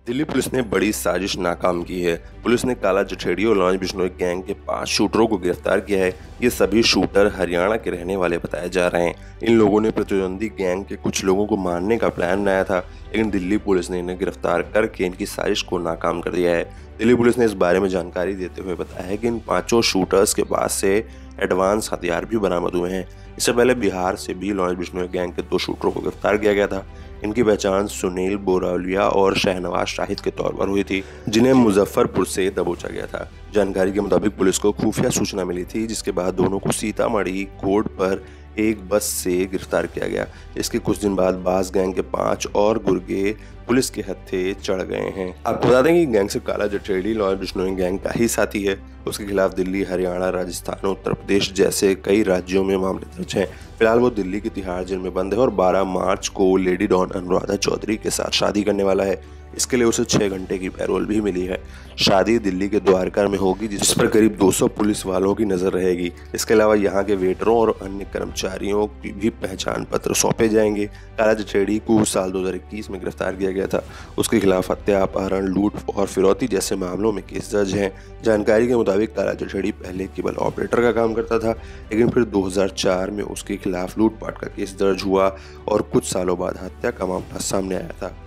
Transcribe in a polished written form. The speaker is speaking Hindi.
दिल्ली पुलिस ने बड़ी साजिश नाकाम की है। पुलिस ने काला जठेड़ी और लॉन्च बिश्नोई गैंग के 5 शूटरों को गिरफ्तार किया है। ये सभी शूटर हरियाणा के रहने वाले बताए जा रहे हैं। इन लोगों ने प्रतिद्वंदी गैंग के कुछ लोगों को मारने का प्लान बनाया था, लेकिन दिल्ली पुलिस ने इन्हें गिरफ्तार करके इनकी साजिश को नाकाम कर दिया है। दिल्ली पुलिस ने इस बारे में जानकारी देते हुए बताया है कि इन 5 शूटर्स के पास से एडवांस हथियार भी बरामद हुए हैं। इससे पहले बिहार से भी लॉन्च बिश्नोई गैंग के 2 शूटरों को गिरफ्तार किया गया था। इनकी पहचान सुनील बोरावलिया और शहनवाज शाहिद के तौर पर हुई थी, जिन्हें मुजफ्फरपुर से दबोचा गया था। जानकारी के मुताबिक पुलिस को खुफिया सूचना मिली थी, जिसके बाद दोनों को सीतामढ़ी कोर्ट पर एक बस से गिरफ्तार किया गया। इसके कुछ दिन बाद बास गैंग के 5 और गुर्गे पुलिस के हत्थे चढ़ गए हैं। आपको बता दें कि गैंग से काला जठेड़ी लॉन्च बिश्नोई गैंग का ही साथी है। उसके खिलाफ दिल्ली, हरियाणा, राजस्थान, उत्तर प्रदेश जैसे कई राज्यों में मामले दर्ज हैं। फिलहाल वो दिल्ली की तिहाड़ जेल में बंद है और 12 मार्च को लेडी डॉन अनुराधा चौधरी के साथ शादी करने वाला है। इसके लिए उसे 6 घंटे की पैरोल भी मिली है। शादी दिल्ली के द्वारका में होगी, जिस पर करीब 200 पुलिस वालों की नजर रहेगी। इसके अलावा यहाँ के वेटरों और अन्य कर्मचारियों की भी पहचान पत्र सौंपे जाएंगे। काला जठेड़ी को साल 2021 में गिरफ्तार किया गया था। उसके खिलाफ हत्या, अपहरण, लूट और फिरौती जैसे मामलों में केस दर्ज हैं। जानकारी के मुताबिक काला जठेड़ी पहले केबल ऑपरेटर का काम करता था, लेकिन फिर 2004 में उसके खिलाफ लूटपाट का केस दर्ज हुआ और कुछ सालों बाद हत्या का मामला सामने आया था।